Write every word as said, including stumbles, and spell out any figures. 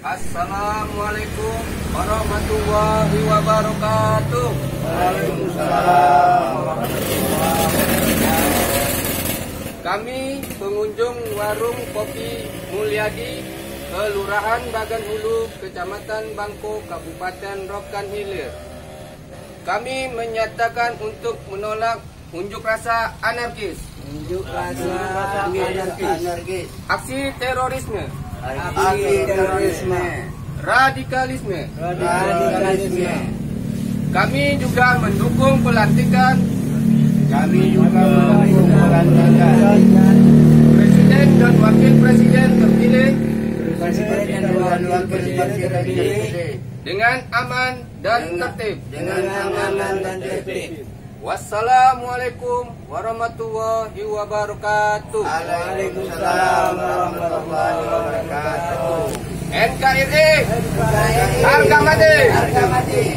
Assalamualaikum warahmatullahi wabarakatuh. Waalaikumsalam warahmatullahi wabarakatuh. Kami pengunjung warung kopi Mulyadi, Kelurahan Bagan Hulu, Kecamatan Bangko, Kabupaten Rokan Hilir. Kami menyatakan untuk menolak unjuk rasa anarkis, Unjuk rasa anarkis, aksi terorisme, aksi terorisme, radikalisme. radikalisme. Kami juga mendukung pelantikan Kami juga mendukung pelantikan Presiden dan Wakil Presiden terpilih Presiden dan Wakil Presiden terpilih dengan aman dan tertib. dengan aman dan tertib. Wassalamualaikum warahmatullahi wabarakatuh. Waalaikumsalam warahmatullahi wabarakatuh. N K R I harga mati. Harga mati.